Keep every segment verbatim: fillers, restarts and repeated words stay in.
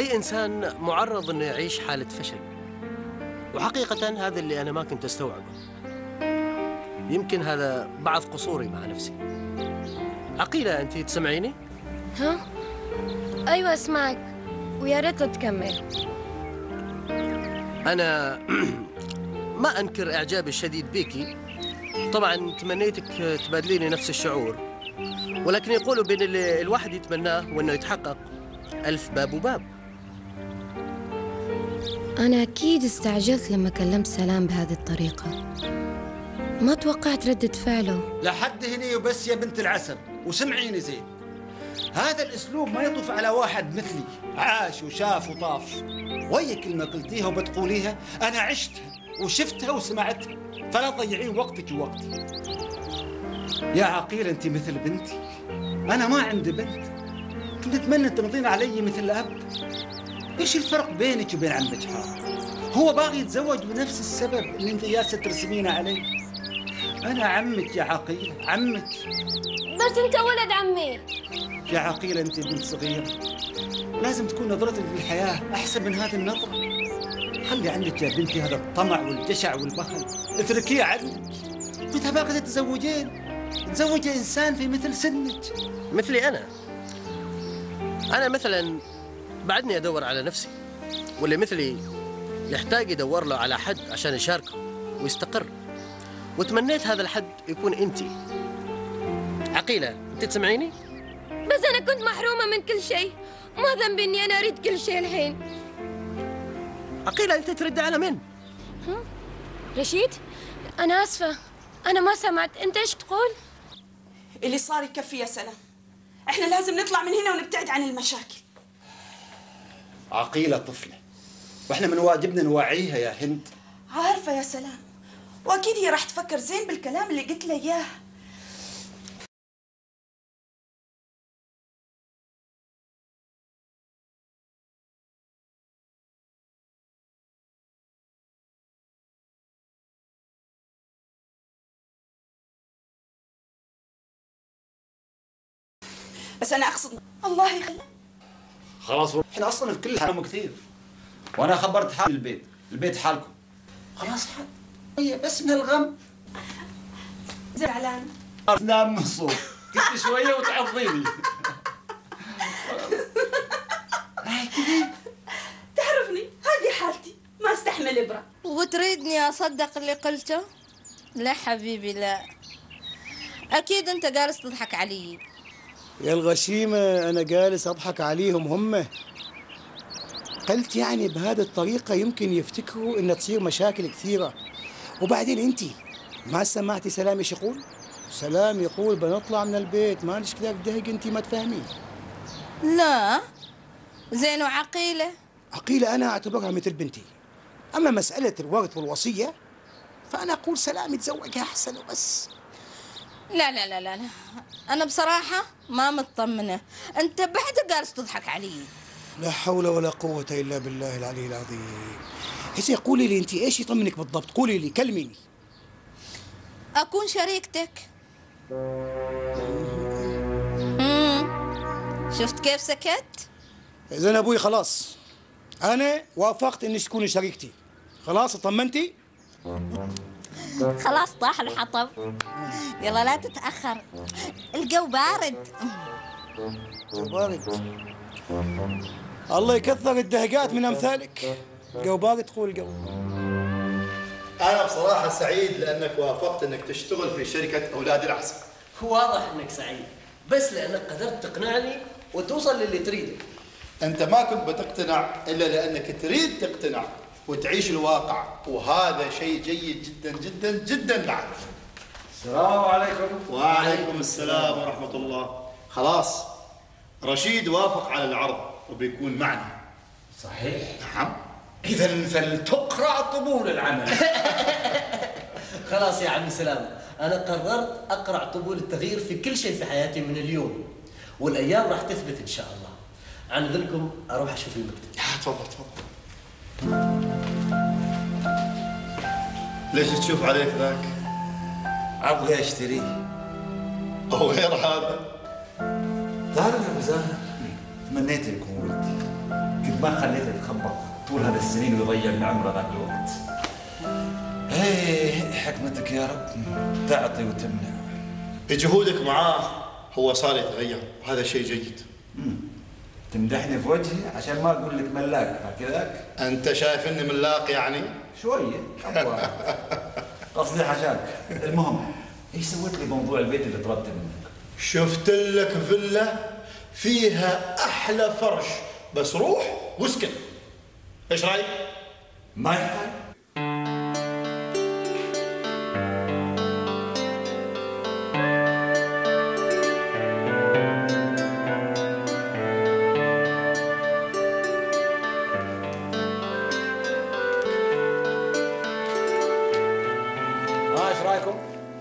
أي إنسان معرض إنه يعيش حالة فشل، وحقيقة هذا اللي أنا ما كنت أستوعبه. يمكن هذا بعض قصوري مع نفسي. عقيلة، أنت تسمعيني؟ ها؟ أيوة أسمعك، ويا ريت لو تكمل. أنا ما أنكر إعجابي الشديد بيكي، طبعاً تمنيتك تبادليني نفس الشعور، ولكن يقولوا بين اللي الواحد يتمناه وإنه يتحقق ألف باب وباب. أنا أكيد استعجلت لما كلمت سلام بهذه الطريقة، ما توقعت ردة فعله. لحد هنا وبس يا بنت العسل، وسمعيني زين، هذا الأسلوب ما يطوف على واحد مثلي عاش وشاف وطاف. ويا كلمة قلتيها وبتقوليها أنا عشتها وشفتها وسمعتها، فلا تضيعين وقتك ووقتي. يا عقيل أنت مثل بنتي، أنا ما عندي بنت، كنت أتمنى تمضين علي مثل الأب. إيش الفرق بينك وبين عمك حار؟ هو باغي يتزوج بنفس السبب اللي أنت جالسة ترسمينه عليه. أنا عمك يا عقيل، عمك. بس أنت ولد عمي. يا عقيل أنت بنت صغيرة، لازم تكون نظرتك للحياة أحسن من هذه النظرة. خلي عندك يا بنتي هذا الطمع والجشع والبخل، اتركيه عنك. متى باغي تتزوجين؟ تزوجي إنسان في مثل سنك. مثلي أنا أنا مثلا بعدني أدور على نفسي، واللي مثلي يحتاج يدور له على حد عشان يشاركه ويستقر، وتمنيت هذا الحد يكون أنتي. عقيلة، أنت تسمعيني؟ بس أنا كنت محرومة من كل شيء، ما ذنبي إني أنا أريد كل شيء الحين. عقيلة، أنت ترد على من؟ ها؟ رشيد؟ أنا آسفة، أنا ما سمعت، أنت إيش تقول؟ اللي صار يكفي يا سلام، إحنا لازم نطلع من هنا ونبتعد عن المشاكل. عقيلة طفلة، وإحنا من واجبنا نوعيها يا هند. عارفة يا سلام، وأكيد هي راح تفكر زين بالكلام اللي قلت لها إياه. بس أنا أقصد الله يخليك. خلاص، احنا أصلا في كل حالهم كثير، وأنا خبرت حال البيت، البيت حالكم. خلاص حال هي بس من الغم. زعلان. نام من صوت، كنت شوية وتعضيني. تعرفني هذه حالتي، ما استحمل إبرة. وتريدني أصدق اللي قلته؟ لا حبيبي لا، أكيد أنت جالس تضحك علي. يا الغشيمة، أنا جالس أضحك عليهم هم. قلت يعني بهذه الطريقة يمكن يفتكروا إن تصير مشاكل كثيرة. وبعدين أنت ما سمعتي سلام إيش يقول؟ سلام يقول بنطلع من البيت، ما ليش كذا بدهق. أنت ما تفهمين. لا زين، وعقيلة؟ عقيلة أنا أعتبرها مثل بنتي. أما مسألة الورث والوصية فأنا أقول سلام يتزوجها أحسن وبس. لا لا لا لا لا، أنا بصراحة ما مطمنة، أنت بعد جالس تضحك علي. لا حول ولا قوة إلا بالله العلي العظيم. حسين قولي لي أنت إيش يطمنك بالضبط؟ قولي لي، كلميني. أكون شريكتك. امم شفت كيف سكت؟ إذن أبوي خلاص، أنا وافقت إنك تكوني شريكتي. خلاص اطمنتي؟ خلاص طاح الحطب، يلا لا تتأخر، الجو بارد. الجو بارد؟ الله يكثر الدهقات من أمثالك. الجو بارد تقول الجو. أنا بصراحة سعيد لأنك وافقت إنك تشتغل في شركة أولاد العسل. واضح إنك سعيد، بس لأنك قدرت تقنعني وتوصل للي تريده. أنت ما كنت بتقتنع إلا لأنك تريد تقتنع وتعيش الواقع، وهذا شيء جيد جدا جدا جدا بعد. السلام عليكم. وعليكم السلام ورحمة الله. خلاص، رشيد وافق على العرض وبيكون معنا. صحيح؟ نعم. إذا فلتقرع طبول العمل. خلاص يا عم سلام، أنا قررت أقرع طبول التغيير في كل شيء في حياتي من اليوم، والأيام راح تثبت إن شاء الله. عن إذنكم أروح أشوف المكتب. تفضل تفضل. ليش تشوف عليك ذاك؟ أبغى أشتريه. أو غير هذا؟ تعرف يا أبو زاهر، تمنيت يكون ولدي. كنت ما خليته يتخبط طول هذا السنين ويضيع من عمره ذاك الوقت. ايه حكمتك يا رب، تعطي وتمنع. بجهودك معاه هو صار يتغير، وهذا شيء جيد. مم. تمدحني في وجهي عشان ما اقول لك ملاك هكذاك؟ انت شايف اني ملاق يعني؟ شويه قصدي حشاك. المهم ايش سويت لي بموضوع البيت اللي طلبته منك؟ شفت لك فيلا فيها احلى فرش، بس روح واسكن. ايش رايك؟ ما يحتاج. ايش رايكم؟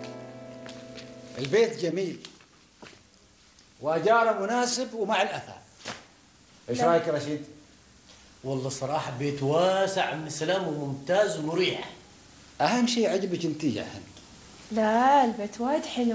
البيت جميل واجاره مناسب ومع الاثاث. ايش رايك يا رشيد؟ والله صراحة بيت واسع عم سلام وممتاز ومريح. اهم شيء عجبك انت يا هند. لا البيت وايد حلو.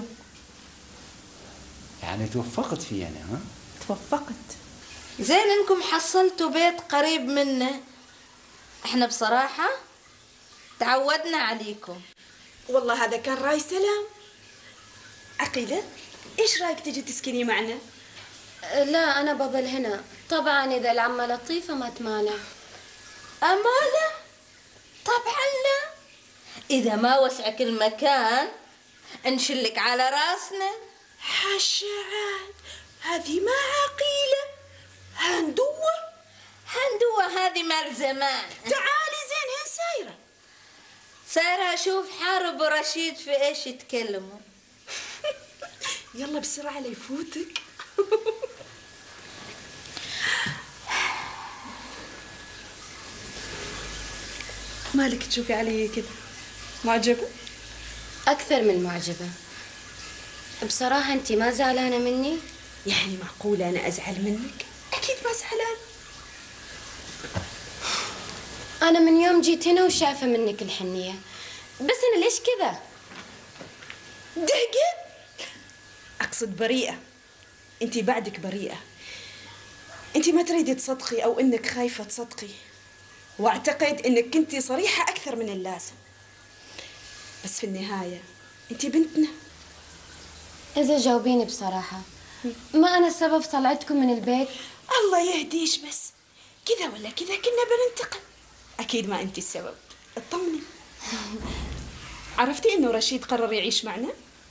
يعني توفقت فيه انا ها؟ توفقت. زين انكم حصلتوا بيت قريب منه. احنا بصراحة تعودنا عليكم. والله هذا كان راي سلام. عقيلة ايش رايك تجي تسكني معنا؟ لا أنا بظل هنا طبعا إذا العمة لطيفة ما تمانع. أمانة؟ طبعا لا. إذا ما وسعك المكان نشلك على راسنا. حاشا عاد، هذه ما عقيلة. هندوة هندوة هذه مال زمان. تعالي زين هين سايرة. سايرة أشوف حارب ورشيد في إيش يتكلموا. يلا بسرعة لا يفوتك. مالك تشوفي علي كذا؟ معجبة؟ أكثر من معجبة. بصراحة أنت ما زعلانة مني؟ يعني معقولة أنا أزعل منك؟ أكيد ما زعلان. أنا من يوم جيت هنا وشايفة منك الحنية، بس أنا ليش كذا؟ دقت؟ أقصد بريئة. أنت بعدك بريئة. أنت ما تريدي تصدقي أو إنك خايفة تصدقي، واعتقد إنك كنتي صريحة أكثر من اللازم، بس في النهاية أنت بنتنا. إذا جاوبيني بصراحة، ما أنا السبب طلعتكم من البيت؟ الله يهديش، بس كذا ولا كذا كنا بننتقم. أكيد ما أنت السبب. اطمني. عرفتي إنه رشيد قرر يعيش معنا؟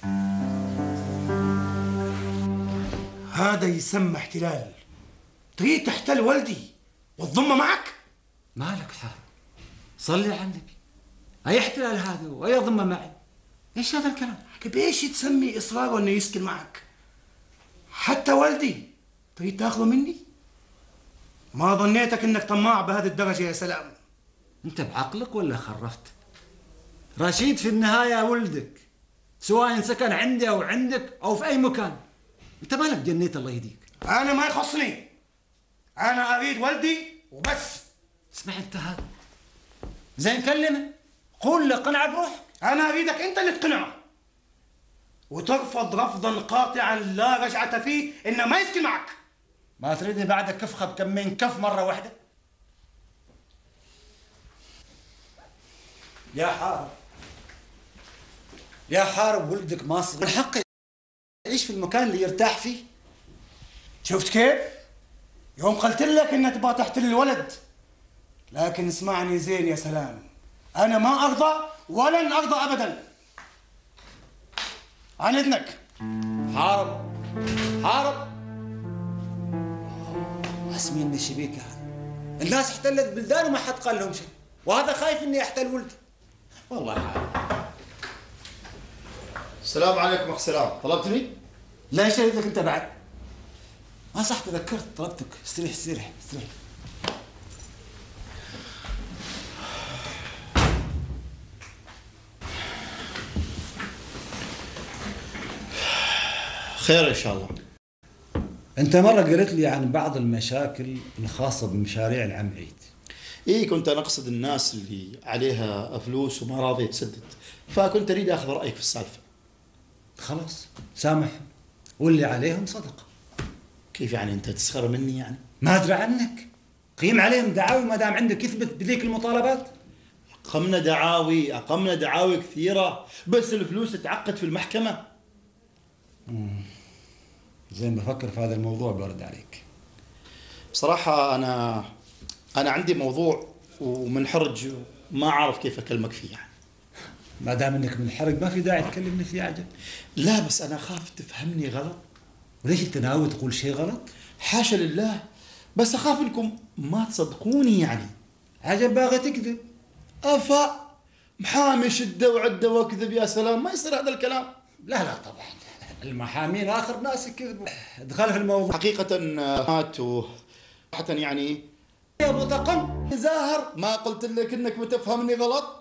هذا يسمى احتلال. تريد تحتل ولدي والضمه معك؟ مالك حال؟ صلي على النبي. اي احتلال هذا واي ضمه معي؟ ايش هذا الكلام؟ بايش تسمي اصراره انه يسكن معك؟ حتى ولدي تريد تاخذه مني؟ ما ظنيتك انك طماع بهذه الدرجه يا سلام. انت بعقلك ولا خرفت؟ رشيد في النهايه ولدك، سواء سكن عندي او عندك او في اي مكان. انت مالك جنيت الله يهديك. انا ما يخصني، انا اريد ولدي وبس. اسمع انت هذا زين، كلمه قول له قنع بروحك. انا اريدك انت اللي تقنعه وترفض رفضا قاطعا لا رجعه فيه انه ما يسكن معك. ما تريدني بعدك كفخه بكمين كف مره واحده؟ يا حارب يا حارب ولدك ماصر من حقه يعيش في المكان اللي يرتاح فيه. شفت كيف؟ يوم قلت لك انك تبغى تحتل الولد، لكن اسمعني زين يا سلام، انا ما ارضى ولن ارضى ابدا. عن اذنك. حارب حارب اسمي اني شبيكه. الناس احتلت بلدان وما حد قال لهم شيء، وهذا خايف اني احتل ولدي. والله حارب. السلام عليكم اخ سلام، طلبتني؟ لا ايش اريد لك انت بعد؟ ما صح تذكرت طلبتك. استريح استريح استريح. خير ان شاء الله. انت مره قلت لي عن بعض المشاكل الخاصه بمشاريع العم عيد. اي كنت انا اقصد الناس اللي عليها فلوس وما راضيه تسدد، فكنت اريد اخذ رايك في السالفه. خلاص سامحهم، واللي عليهم صدقه. كيف يعني انت تسخر مني يعني؟ ما ادري عنك، قيم عليهم دعاوي ما دام عندك يثبت بذيك المطالبات. أقمنا دعاوي أقمنا دعاوي كثيرة، بس الفلوس تعقد في المحكمة. زين بفكر في هذا الموضوع برد عليك. بصراحة أنا أنا عندي موضوع ومنحرج وما أعرف كيف أكلمك فيه يعني. ما دام انك من الحرق ما في داعي تكلمني فيه عجل. لا بس أنا خاف تفهمني غلط. وليش انت ناوي تقول شيء غلط؟ حاشا لله، بس أخاف إنكم ما تصدقوني يعني. عجب باغي تكذب. أفا محامي شدة وعدة واكذب يا سلام، ما يصير هذا الكلام. لا لا طبعا المحامين آخر ناس يكذبوا. ادخل في الموضوع. حقيقة ماتوا حتى يعني يا أبو طقم زاهر، ما قلت لك إنك بتفهمني غلط؟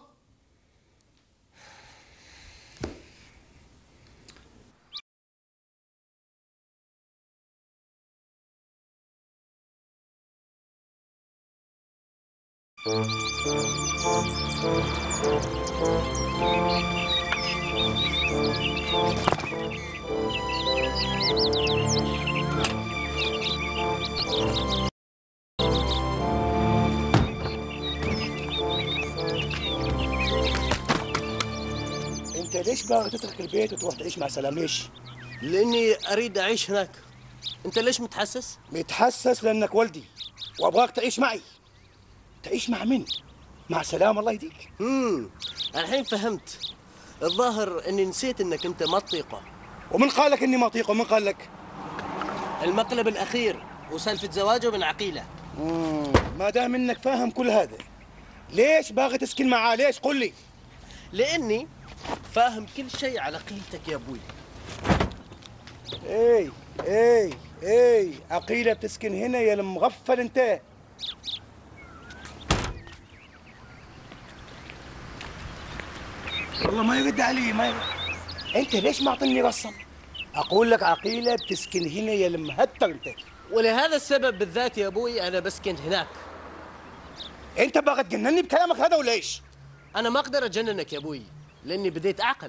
انت ليش باغي تترك البيت وتروح تعيش مع سلام؟ ليش؟ لاني اريد اعيش هناك. انت ليش متحسس؟ متحسس لانك ولدي وابغاك تعيش معي. تعيش مع من؟ مع سلام الله يهديك. امم الحين فهمت. الظاهر اني نسيت انك انت ما تطيقه. ومن قال لك اني ما اطيقه؟ ومن قال لك؟ المقلب الاخير وسالفه زواجه من عقيله. امم ما دام انك فاهم كل هذا، ليش باغي تسكن معاه؟ ليش؟ قل لي. لاني فاهم كل شيء على قيلتك يا ابوي. اي اي اي عقيله بتسكن هنا يا المغفل انت. والله ما يرد علي، ما يرد. انت ليش ما اعطيني رسم؟ اقول لك عقيله بتسكن هنا يا المهتر انت. ولهذا السبب بالذات يا ابوي انا بسكن هناك. انت باغي تجنني بكلامك هذا ولا ايش؟ انا ما اقدر اجننك يا ابوي لاني بديت اعقل.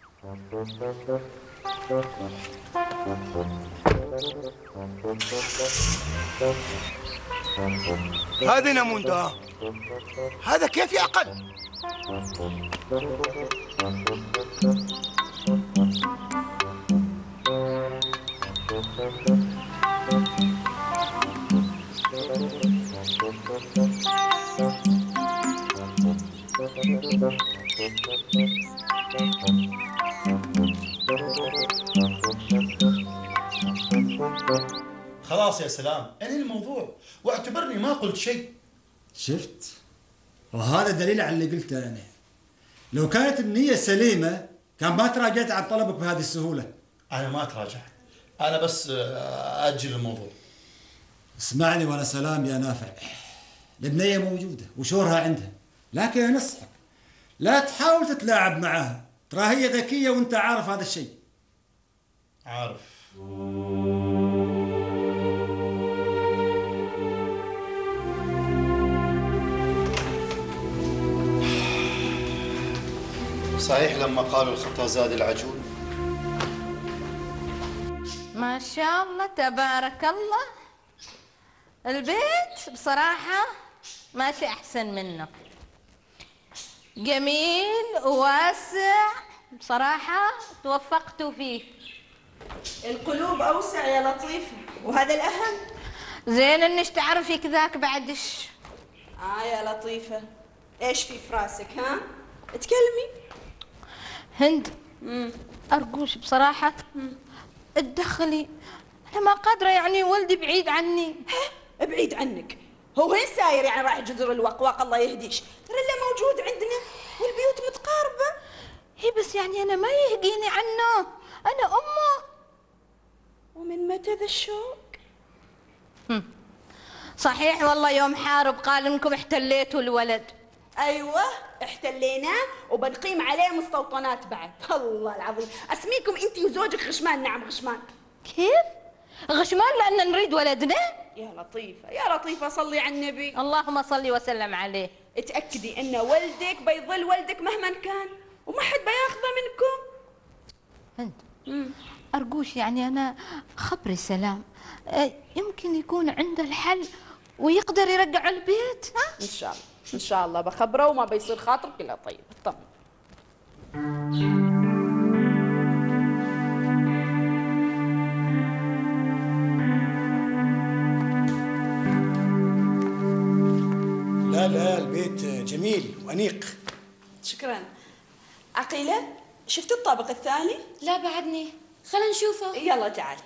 هذا نمون ده، هذا كيف يعقل؟ خلاص يا سلام، انهي الموضوع واعتبرني ما قلت شيء. شفت؟ وهذا دليل على اللي قلته انا. لو كانت النية سليمة كان ما تراجعت عن طلبك بهذه السهولة. انا ما تراجعت، انا بس اجل الموضوع. اسمعني وانا سلام يا نافع، البنية موجودة وشورها عندها، لكن انصحك لا تحاول تتلاعب معها، ترى هي ذكية وانت عارف هذا الشيء. عارف. صحيح لما قالوا الخطا زاد العجول. ما شاء الله تبارك الله، البيت بصراحة ماشي أحسن منه، جميل وواسع بصراحة، توفقتوا فيه. القلوب أوسع يا لطيفة، وهذا الأهم. زين إنش تعرفي كذاك بعدش. آه يا لطيفة، إيش في فراسك ها؟ اتكلمي. هند، مم. أرجوش بصراحة اتدخلي، أنا ما قادرة يعني، ولدي بعيد عني. ها؟ بعيد عنك؟ هو وين ساير يعني؟ راح جزر الوقواق الله يهديش، ترى اللي موجود عندنا والبيوت متقاربة. هي بس يعني أنا ما يهقيني عنه، أنا أمه. ومن متى ذا الشوق؟ صحيح والله يوم حارب قال إنكم احتليتوا الولد. أيوة احتليناه وبنقيم عليه مستوطنات بعد. الله العظيم، أسميكم أنتي وزوجك غشمان. نعم غشمان. كيف؟ غشمان لأن نريد ولدنا؟ يا لطيفة يا لطيفة، صلي على النبي. اللهم صلي وسلم عليه. اتأكدي أن ولدك بيظل ولدك مهما كان، وما حد بياخذه منكم. هند، أرجوش يعني أنا خبري سلام، يمكن يكون عنده الحل ويقدر يرجع البيت. ها؟ ان شاء الله ان شاء الله بخبره وما بيصير خاطرك الا طيب. طمن. لا لا البيت جميل وأنيق. شكرا. عقيلة شفت الطابق الثاني؟ لا بعدني، خلينا نشوفه. يلا تعال.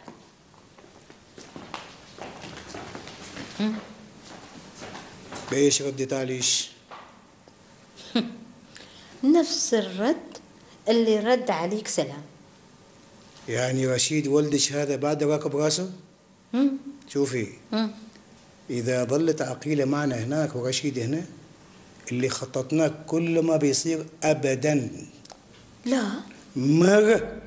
بإيش ردت عليش؟ نفس الرد اللي رد عليك سلام. يعني رشيد ولدش هذا بعد راكب راسه؟ مم. شوفي مم. إذا ظلت عقيلة معنا هناك ورشيد هنا اللي خططناه كل ما بيصير أبدا. لا مرة.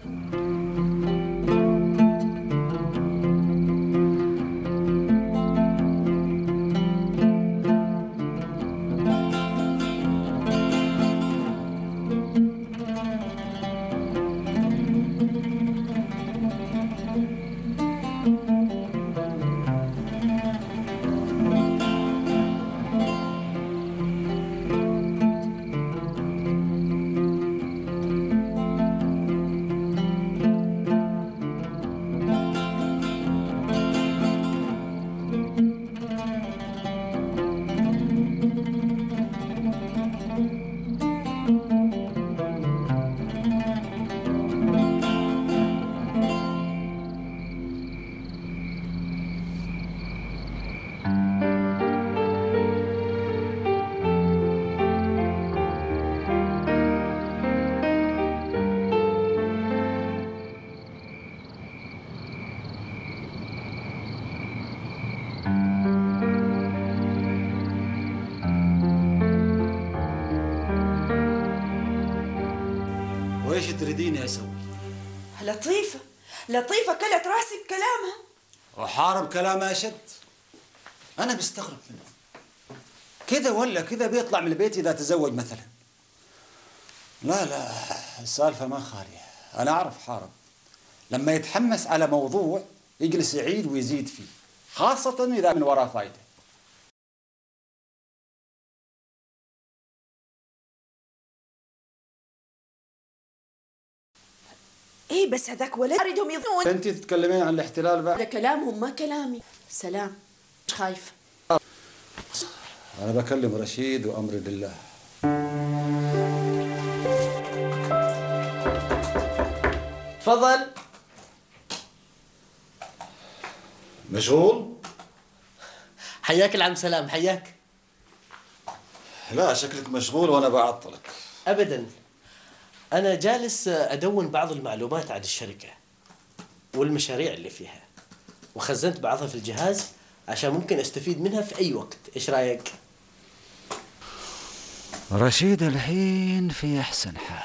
وإيش تريديني أسوي؟ لطيفة لطيفة كلت راسي بكلامها. وحارب كلامها أشد. أنا بستغرب منه كذا ولا كذا بيطلع من البيت إذا تزوج مثلا. لا لا السالفة ما خالية. أنا أعرف حارب لما يتحمس على موضوع يجلس يعيد ويزيد فيه، خاصة إذا من وراه فايدة. ايه بس هذاك ولد اريدهم يظنون. أنت تتكلمين عن الاحتلال بقى؟ هذا كلامهم ما كلامي. سلام مش خايفة. أنا بكلم رشيد وأمري بالله. تفضل. مشغول؟ حياك العم سلام، حياك. لا شكلك مشغول وأنا بعطلك. أبدا، أنا جالس أدون بعض المعلومات عن الشركة والمشاريع اللي فيها، وخزنت بعضها في الجهاز عشان ممكن أستفيد منها في أي وقت. إيش رأيك؟ رشيد الحين في أحسن حال.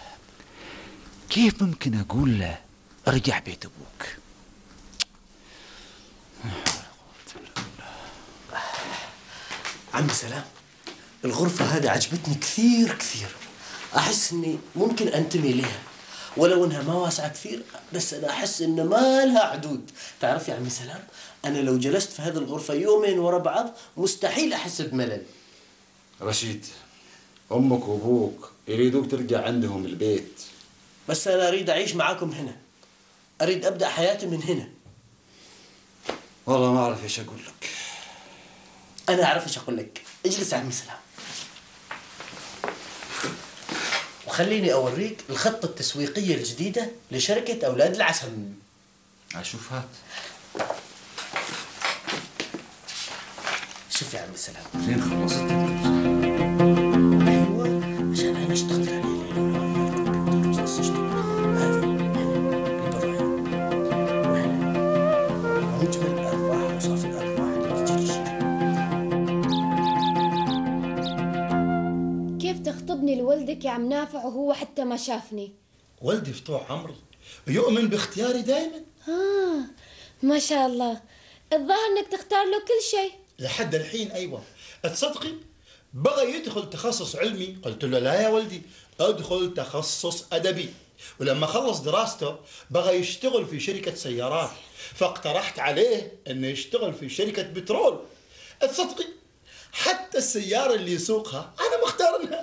كيف ممكن أقول له ارجع بيت أبوك؟ عم سلام، الغرفة هذه عجبتني كثير كثير. أحس إني ممكن أنتمي لها، ولو إنها ما واسعة كثير بس أنا أحس إن ما لها حدود. تعرف يا عمي سلام، أنا لو جلست في هذه الغرفة يومين ورا بعض مستحيل أحس بملل. رشيد، أمك وأبوك يريدوك ترجع عندهم البيت، بس أنا أريد أعيش معاكم هنا، أريد أبدأ حياتي من هنا. والله ما أعرف إيش أقول لك. أنا أعرف إيش أقول لك. اجلس يا عمي سلام وخليني أوريك الخطة التسويقية الجديدة لشركة أولاد العسل. أشوف هات. شوف يا عمي سلام. زين خلصت. أيوة عشان أنا اشتغلت عليه ليل ونهار. جلس أشتغل. هذه البضائع وهنا مجمل الأرباح وصافي الأرباح اللي تجي للشركة. كيف تخطبني لولدك يا عم نافع وهو حتى ما شافني؟ ولدي فتوح عمري يؤمن باختياري دائما. آه ما شاء الله، الظاهر انك تختار له كل شيء. لحد الحين ايوه. تصدقي بغى يدخل تخصص علمي، قلت له لا يا ولدي ادخل تخصص ادبي. ولما خلص دراسته بغى يشتغل في شركة سيارات، فاقترحت عليه انه يشتغل في شركة بترول تصدقي حتى السيارة اللي يسوقها أنا مختارنها.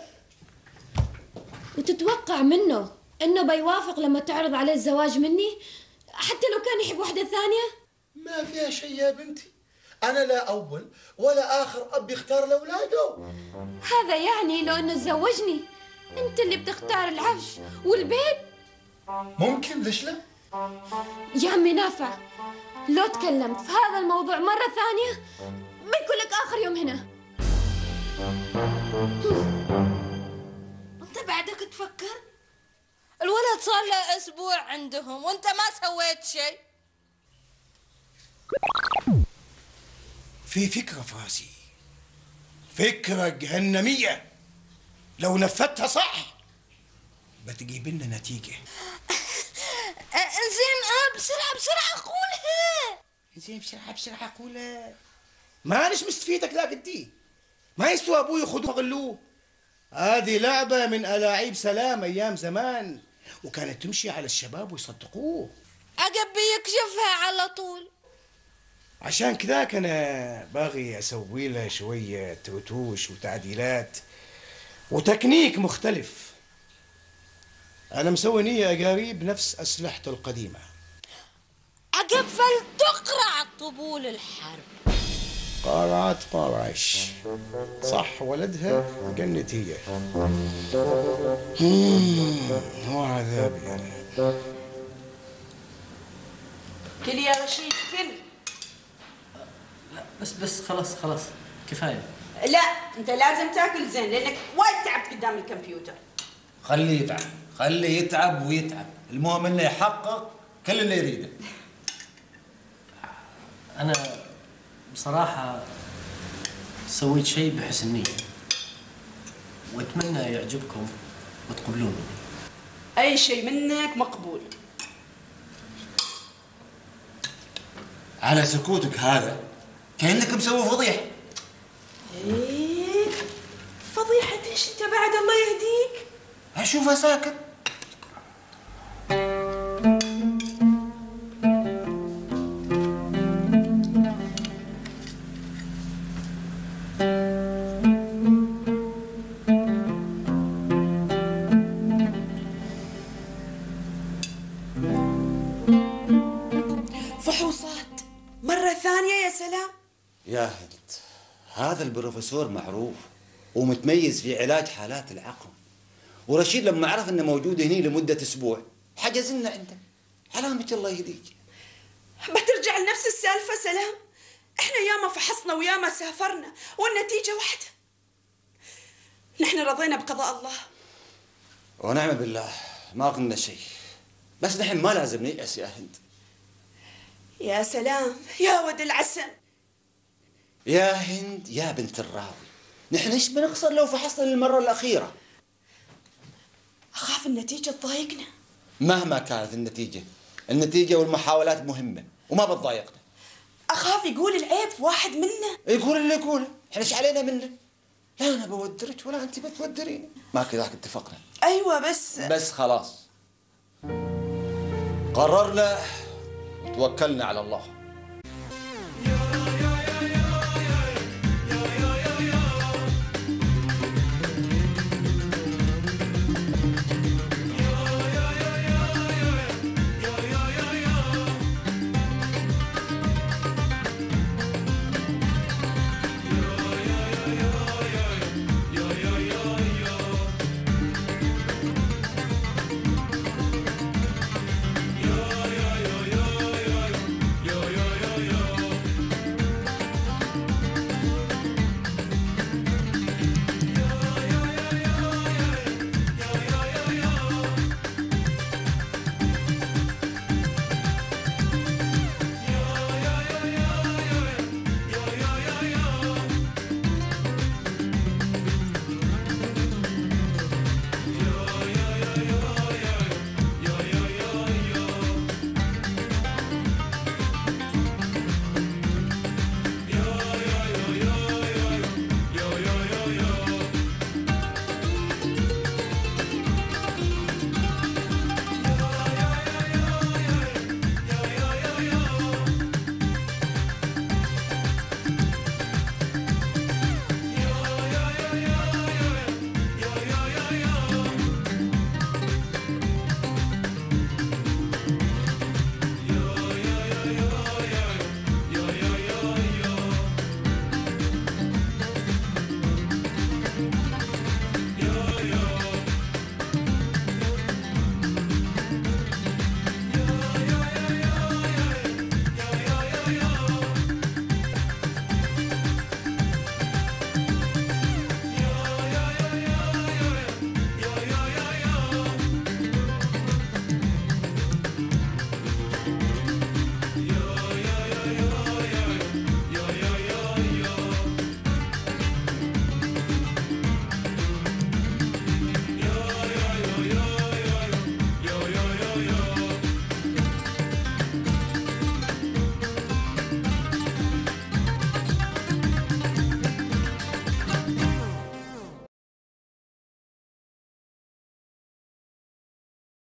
وتتوقع منه إنه بيوافق لما تعرض عليه الزواج مني حتى لو كان يحب واحدة ثانية؟ ما فيها شيء يا بنتي، أنا لا أول ولا آخر أب يختار لأولاده. هذا يعني لو إنه تزوجني أنت اللي بتختار العفش والبيت؟ ممكن، ليش لا؟ يا عمي نافع، لو تكلمت في هذا الموضوع مرة ثانية بيكون لك آخر يوم هنا. انت بعدك تفكر؟ الولد صار له اسبوع عندهم وانت ما سويت شيء. في فكرة في راسي، فكرة جهنمية لو نفذتها صح بتجيب لنا نتيجة. زين اه بسرعة بسرعة قولها. زين بسرعة بسرعة قولها. مانيش مستفيدك لكن دي ما يسوى ابوي يخذوه غلوه. هذه لعبة من ألاعيب سلام أيام زمان، وكانت تمشي على الشباب ويصدقوه. عقب بيكشفها على طول. عشان كذاك أنا باغي أسوي له شوية رتوش وتعديلات وتكنيك مختلف. أنا مسوي نية قريب نفس أسلحته القديمة. عقب فلتقرع طبول الحرب. قارعت قارعش صح ولدها قنت هي. هو عذابي أنا. كل يا رشيد كل. لا بس بس خلاص خلاص كفاية. لا انت لازم تاكل زين لانك وايد تعبت قدام الكمبيوتر. خليه يتعب، خليه يتعب ويتعب، المهم انه يحقق كل اللي يريده. أنا بصراحة سويت شيء بحسن نية وأتمنى يعجبكم وتقبلوني. اي شيء منك مقبول. على سكوتك هذا كأنك مسوي فضيحة. ايه فضيحة ايش انت بعد الله يهديك؟ أشوفه ساكت. فحوصات مرة ثانية يا سلام. يا هند، هذا البروفيسور معروف ومتميز في علاج حالات العقم، ورشيد لما عرف انه موجود هنا لمدة اسبوع حجز لنا عنده. علامة الله يهديك. بترجع لنفس السالفة سلام. احنا ياما فحصنا وياما سافرنا والنتيجة واحدة. نحن رضينا بقضاء الله. ونعم بالله ما قلنا شيء، بس نحن ما لازم نيأس يا هند. يا سلام يا ود العسل. يا هند يا بنت الراوي، نحن ايش بنخسر لو فحصنا للمرة الأخيرة؟ أخاف النتيجة تضايقنا. مهما كانت النتيجة، النتيجة والمحاولات مهمة وما بتضايقنا. أخاف يقول العيب في واحد منا. يقول اللي يقوله، احنا ايش علينا منه؟ لا أنا بودرك ولا أنت بتودريني، ما كذاك اتفقنا. أيوة بس بس خلاص قررنا وتوكلنا على الله.